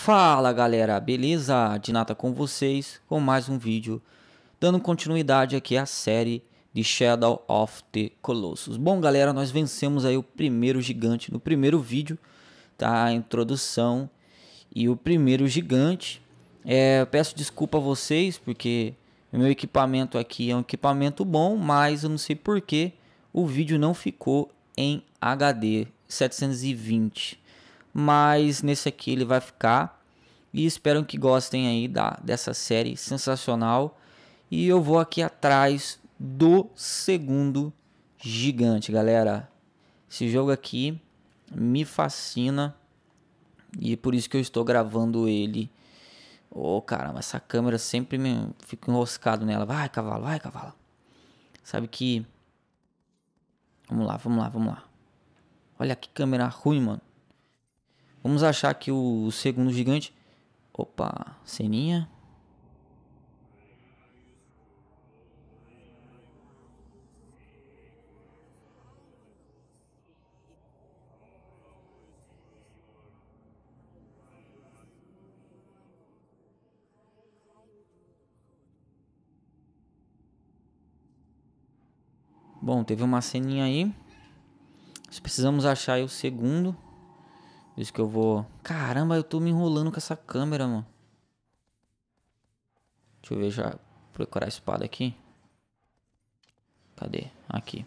Fala galera, beleza? Dinata com vocês com mais um vídeo, dando continuidade aqui à série de Shadow of the Colossus. Bom galera, nós vencemos aí o primeiro gigante no primeiro vídeo, tá? A introdução e o primeiro gigante. Eu peço desculpa a vocês porque o meu equipamento aqui é um equipamento bom, mas eu não sei porque o vídeo não ficou em HD 720. Mas nesse aqui ele vai ficar. E espero que gostem aí dessa série sensacional. E eu vou aqui atrás do segundo gigante, galera. Esse jogo aqui me fascina. E por isso que eu estou gravando ele. Oh, caramba, essa câmera sempre me fico enroscado nela. Vai, cavalo, vai, cavalo. Sabe que... Vamos lá, vamos lá, vamos lá. Olha que câmera ruim, mano. Vamos achar aqui o segundo gigante. Opa, ceninha. Bom, teve uma ceninha aí. Nós precisamos achar aí o segundo. Isso que eu vou... Caramba, eu tô me enrolando com essa câmera, mano. Deixa eu ver já. Procurar a espada aqui. Cadê? Aqui.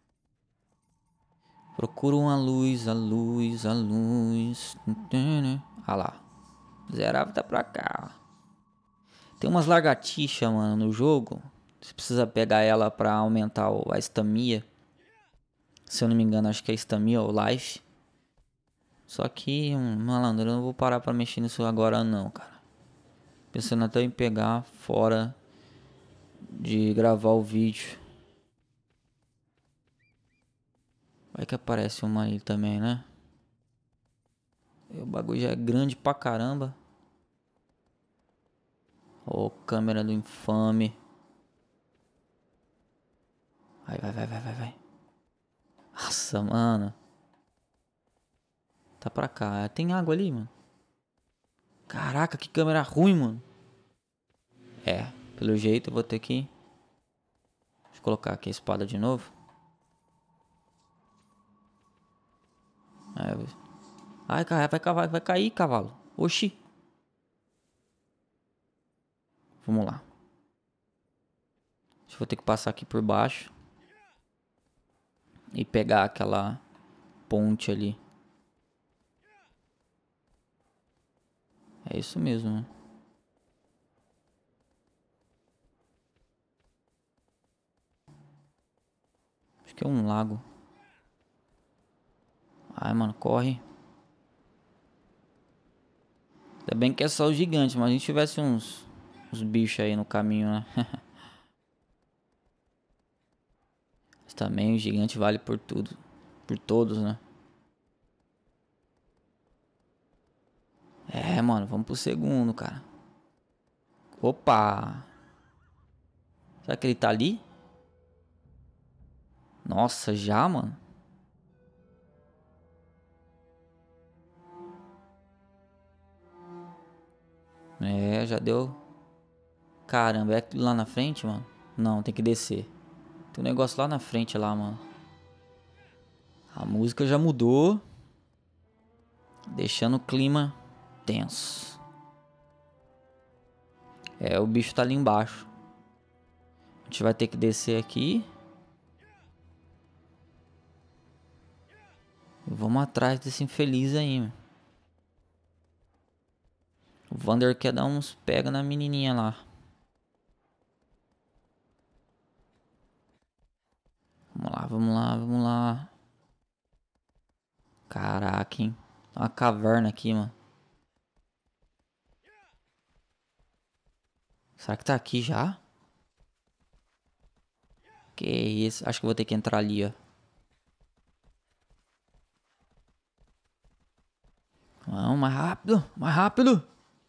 Procura uma luz, a luz, a luz. Ah lá. Miserável tá pra cá. Tem umas lagartixas, mano, no jogo. Você precisa pegar ela pra aumentar a estamina. Se eu não me engano, acho que é estamina ou life. Só que, malandro, eu não vou parar pra mexer nisso agora não, cara. Pensando até em pegar fora de gravar o vídeo. Vai que aparece uma aí também, né? O bagulho já é grande pra caramba. Ô, câmera do infame. Vai, vai, vai, vai, vai, vai. Nossa, mano. Tá pra cá. Tem água ali, mano. Caraca, que câmera ruim, mano. Pelo jeito eu vou ter que... Deixa eu colocar aqui a espada de novo. Ai, cara, vai cair, cavalo. Oxi. Vamos lá. Vou ter que passar aqui por baixo. E pegar aquela ponte ali. É isso mesmo, né? Acho que é um lago. Ai, mano, corre. Ainda bem que é só o gigante, mas a gente tivesse uns bichos aí no caminho, né? Mas também o gigante vale por tudo. Por todos, né? Mano, vamos pro segundo, cara. Opa! Será que ele tá ali? Nossa, já, mano? Já deu. Caramba, é aquilo lá na frente, mano? Não, tem que descer. Tem um negócio lá na frente, lá, mano. A música já mudou. Deixando o clima tenso. O bicho tá ali embaixo. A gente vai ter que descer aqui. Vamos atrás desse infeliz aí, mano. O Vander quer dar uns pega na menininha lá. Vamos lá, vamos lá, vamos lá. Caraca, hein. Tem uma caverna aqui, mano. Será que tá aqui já? Que isso. Acho que vou ter que entrar ali, ó. Vamos, mais rápido, mais rápido.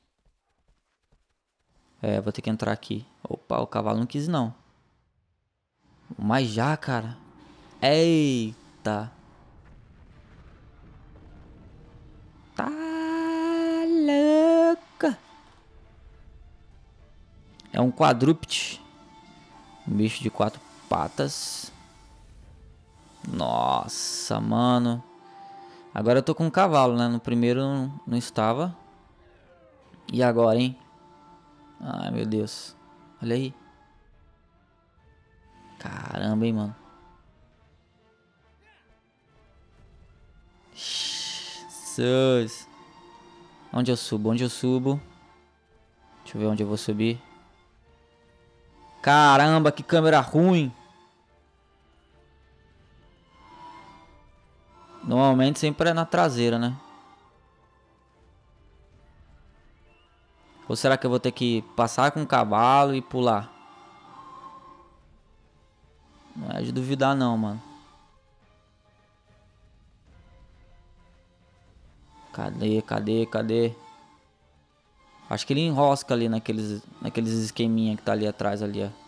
Vou ter que entrar aqui. Opa, o cavalo não quis não. Mas já, cara. Eita. Tá É um quadrúpede. Um bicho de 4 patas. Nossa, mano. Agora eu tô com um cavalo, né? No primeiro não estava. E agora, hein? Ai, meu Deus. Olha aí. Caramba, hein, mano. Jesus. Onde eu subo? Onde eu subo? Deixa eu ver onde eu vou subir. Caramba, que câmera ruim. Normalmente sempre é na traseira, né? Ou será que eu vou ter que passar com o cavalo e pular? Não é de duvidar não, mano. Cadê, cadê, cadê? Acho que ele enrosca ali naqueles esqueminha que tá ali atrás ali, ó.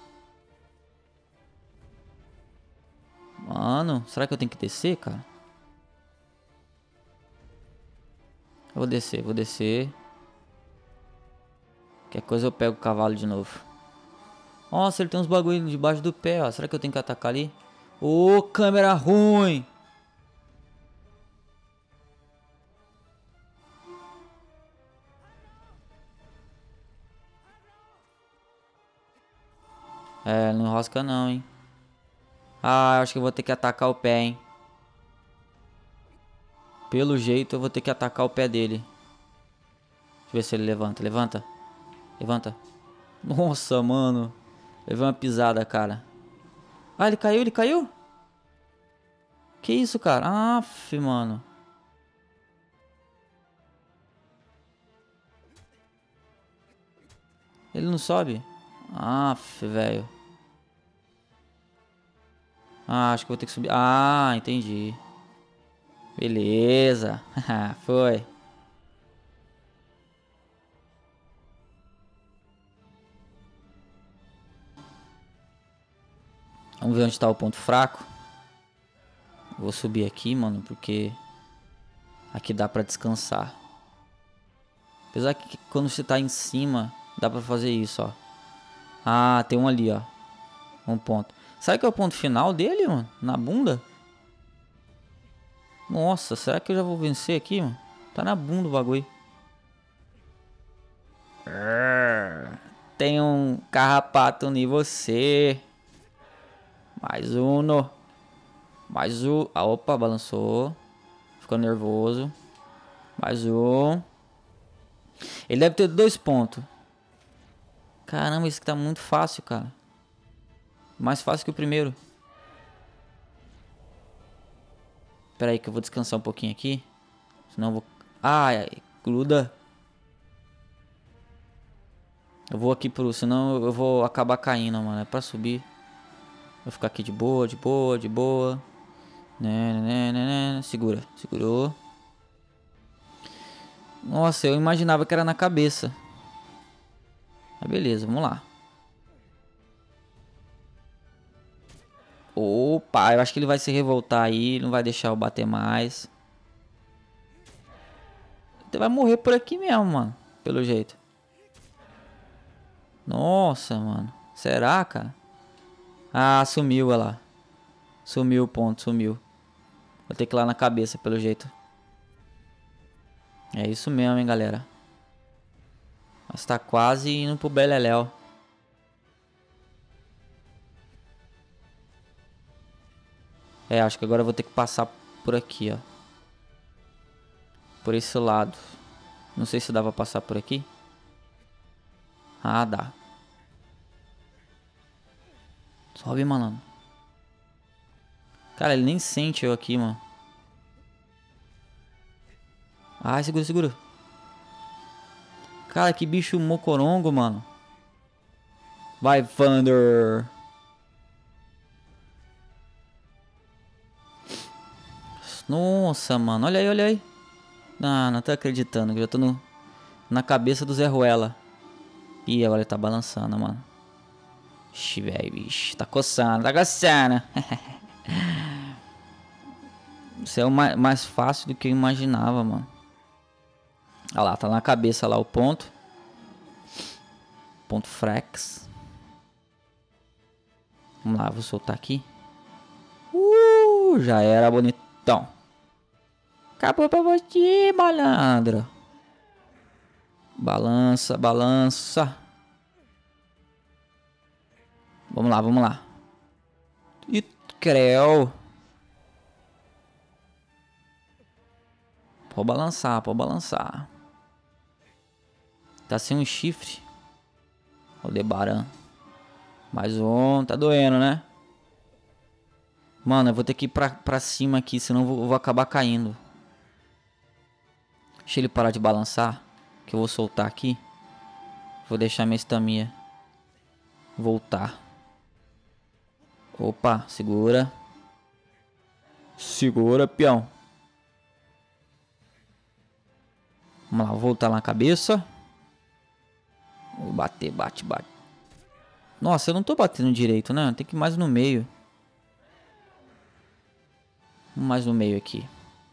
Mano, será que eu tenho que descer, cara? Eu vou descer, vou descer. Qualquer coisa eu pego o cavalo de novo. Nossa, ele tem uns bagulho debaixo do pé, ó. Será que eu tenho que atacar ali? Ô, câmera ruim! É, não enrosca não, hein. Ah, eu acho que eu vou ter que atacar o pé, hein. Pelo jeito eu vou ter que atacar o pé dele. Deixa eu ver se ele levanta. Levanta. Levanta. Nossa, mano. Levei uma pisada, cara. Ah, ele caiu, ele caiu? Que isso, cara? Aff, mano. Ele não sobe? Aff, velho. Ah, acho que eu vou ter que subir. Ah, entendi. Beleza. Foi. Vamos ver onde tá o ponto fraco. Vou subir aqui, mano, porque aqui dá pra descansar. Apesar que quando você tá em cima, dá pra fazer isso, ó. Ah, tem um ali, ó. Um ponto. Será que é o ponto final dele, mano? Na bunda? Nossa, será que eu já vou vencer aqui, mano? Tá na bunda o bagulho. Tem um carrapato em você. Mais um. Mais um. Ah, opa, balançou. Ficou nervoso. Mais um. Ele deve ter 2 pontos. Caramba, esse aqui tá muito fácil, cara. Mais fácil que o primeiro. Pera aí que eu vou descansar um pouquinho aqui. Senão eu vou... Ai, gruda. Eu vou aqui pro... Senão eu vou acabar caindo, mano. É pra subir. Vou ficar aqui de boa, de boa, de boa. Segura. Segurou. Nossa, eu imaginava que era na cabeça. Mas beleza, vamos lá. Opa, eu acho que ele vai se revoltar aí. Não vai deixar eu bater mais. Ele vai morrer por aqui mesmo, mano. Pelo jeito. Nossa, mano. Será, cara? Ah, sumiu, olha lá. Sumiu o ponto, sumiu. Vou ter que ir lá na cabeça, pelo jeito. É isso mesmo, hein, galera. Mas tá quase indo pro Beleléu. É, acho que agora eu vou ter que passar por aqui, ó. Por esse lado. Não sei se dá pra passar por aqui. Ah, dá. Sobe, malandro. Cara, ele nem sente eu aqui, mano. Ai, segura, segura. Cara, que bicho mocorongo, mano. Vai, Thunder. Nossa, mano. Olha aí, olha aí. Ah, não tô acreditando. Eu já tô na cabeça do Zé Ruela. Ih, agora ele tá balançando, mano. Ixi, velho, bicho. Tá coçando, tá coçando. Isso é o mais fácil do que eu imaginava, mano. Olha lá, tá na cabeça lá o ponto. ponto frax. Vamos lá, vou soltar aqui. Já era, bonitão. Acabou pra você, malandro. Balança, balança. Vamos lá, vamos lá. E creu. Pode balançar, pode balançar. Tá sem um chifre. Aldebaran. Mais um, tá doendo, né? Mano, eu vou ter que ir pra cima aqui, senão eu vou acabar caindo. Deixa ele parar de balançar, que eu vou soltar aqui. Vou deixar minha estamina voltar. Opa, segura. Segura, peão. Vamos lá, vou voltar lá na cabeça. Vou bater, bate, bate. Nossa, eu não tô batendo direito, né? Tem que ir mais no meio. Mais no meio aqui.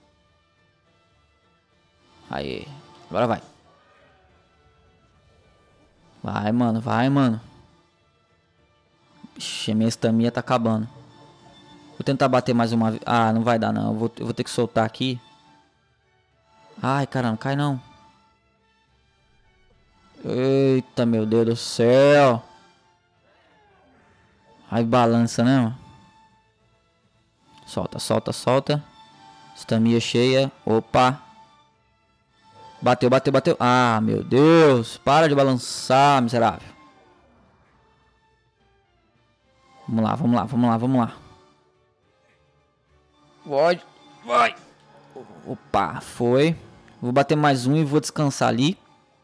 Aí. Agora vai. Vai, mano. Vai, mano. Ixi, minha estamina tá acabando. Vou tentar bater mais uma vez. Ah, não vai dar, não. Eu vou ter que soltar aqui. Ai, caramba. Cai, não. Eita, meu Deus do céu. Aí balança, né, mano? Solta, solta, solta. Estamina cheia. Opa. Bateu, bateu, bateu. Ah, meu Deus. Para de balançar, miserável. Vamos lá, vamos lá, vamos lá, vamos lá. Vai, vai. Opa, foi. Vou bater mais um e vou descansar ali.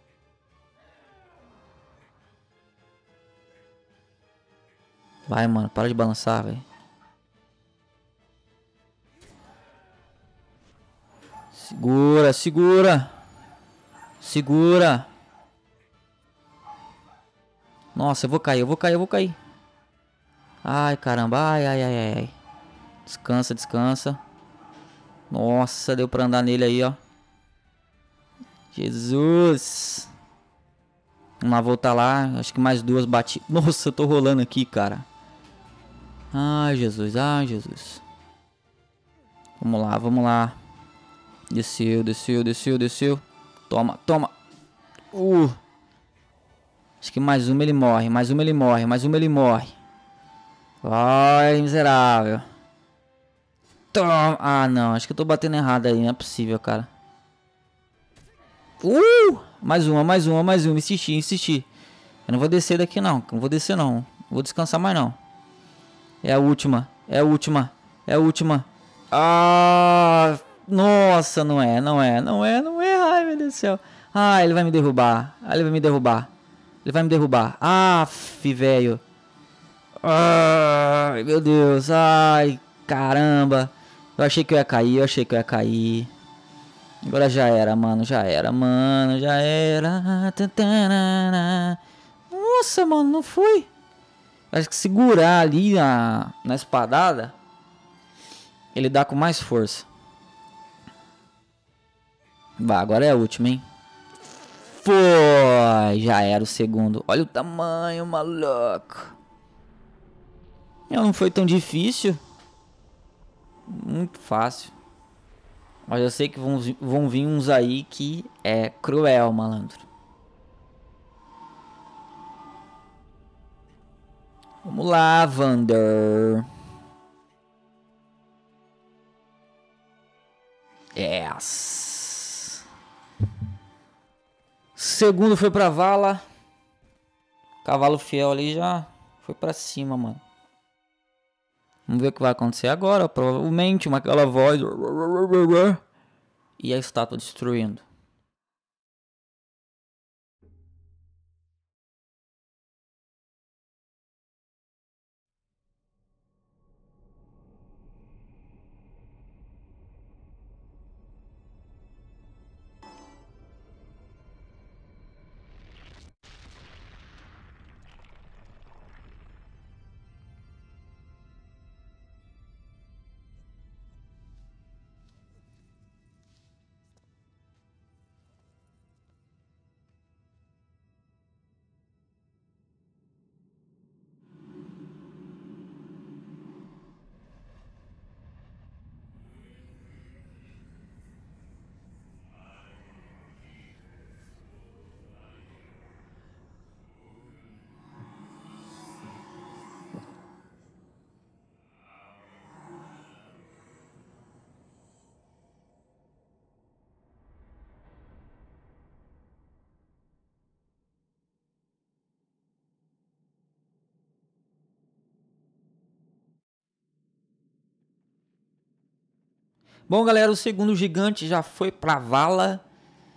Vai, mano, para de balançar, velho. Segura, segura. Segura. Nossa, eu vou cair, eu vou cair, eu vou cair. Ai, caramba, ai, ai, ai, ai. Descansa, descansa. Nossa, deu pra andar nele aí, ó. Jesus. Vamos lá, voltar lá. Acho que mais duas bati. Nossa, eu tô rolando aqui, cara. Ai, Jesus, ai, Jesus. Vamos lá, vamos lá. Desceu, desceu, desceu, desceu. Toma, toma. Acho que mais uma ele morre, mais uma ele morre, mais uma ele morre. Ai, miserável. Toma. Ah, não, acho que eu tô batendo errado aí, não é possível, cara. Mais uma, mais uma, mais uma. Insisti, insisti. Eu não vou descer daqui não, não vou descer não. Não vou descansar mais não. É a última, é a última, é a última. Ah, nossa, não é, não é, não é, não é. Ai, meu Deus do céu. Ah, ele vai me derrubar. Ah, ele vai me derrubar. Ele vai me derrubar. Aff, velho. Ai, meu Deus. Ai, caramba. Eu achei que eu ia cair, eu achei que eu ia cair. Agora já era, mano. Já era, mano. Já era. Nossa, mano, não foi. Acho que segurar ali na espadada, ele dá com mais força. Vai, agora é a última, hein? Foi! Já era o segundo. Olha o tamanho, maluco. Não foi tão difícil. Muito fácil. Mas eu sei que vão vir uns aí que é cruel, malandro. Vamos lá, Vander. Yes. Segundo foi pra vala. Cavalo fiel ali já foi pra cima, mano. Vamos ver o que vai acontecer agora. Provavelmente aquela voz. E a estátua destruindo. Bom, galera, o segundo gigante já foi pra vala.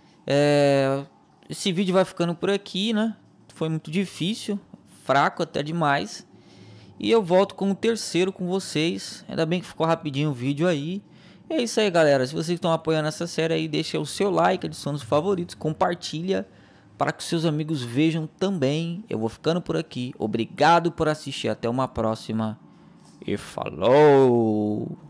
Esse vídeo vai ficando por aqui, né? Foi muito difícil, fraco até demais. E eu volto com o terceiro com vocês. Ainda bem que ficou rapidinho o vídeo aí. É isso aí, galera. Se vocês estão apoiando essa série aí, deixa o seu like, adiciona os favoritos, compartilha para que seus amigos vejam também. Eu vou ficando por aqui. Obrigado por assistir. Até uma próxima. E falou!